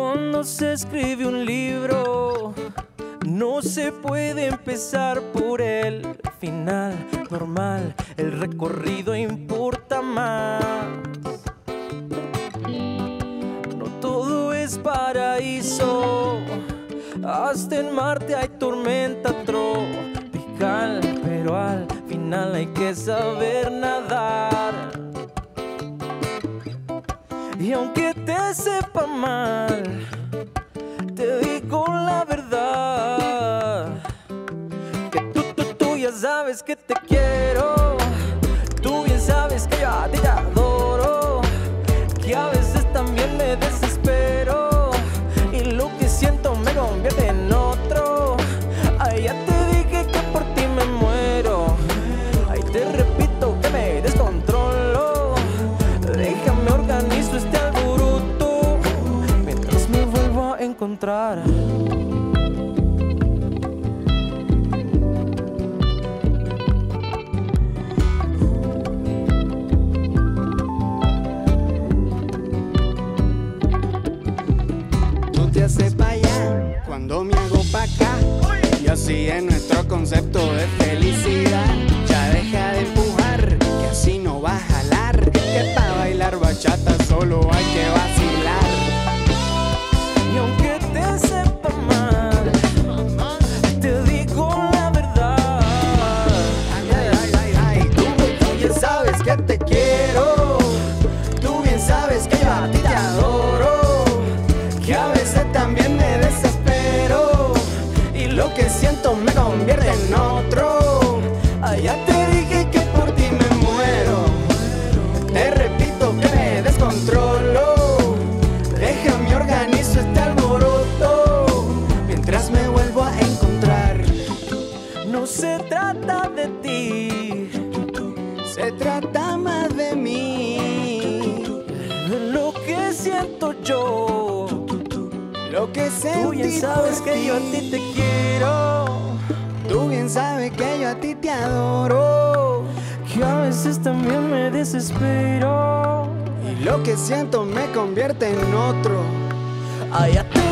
Cuando se escribe un libro, no se puede empezar por el final normal. El recorrido importa más. No todo es paraíso. Hasta en Marte hay tormenta tropical, pero al final hay que saber nadar. Y aunque te sepa mal, te digo la verdad, que tú ya sabes que te quiero. Tú bien sabes que yo a ti te adoro, que a veces también me desespero y lo que siento me convierte en otro. Ay, ya te dije que por ti me muero. Ay, te repito que me descontrolo. Déjame organizo este alboroto mientras me vuelvo a encontrar. Tú te haces pa' allá cuando me hago pa' acá, y así es nuestro concepto de felicidad. Ya deja de empujar, que así no va a jalar, que pa' bailar bachata solo hay que vacilar. Y aunque te sepa mal, te digo la verdad. Ay, ay, ay, ay, tú bien sabes que te quiero. Tú bien sabes que yo a ti te adoro, que a veces también me desespero y lo que siento me convierte en otro. Ay, ya te dije que por ti me muero. Te repito que me descontrolo. Déjame organizo este alboroto mientras me vuelvo a encontrar. No se trata de ti, Se trata más de mí, de lo que siento yo. lo que Tú bien sentí sabes por que yo a ti te quiero, Tú bien sabes que yo a ti te adoro, que a veces también me desespero. y lo que siento me convierte en otro. Ay, ya te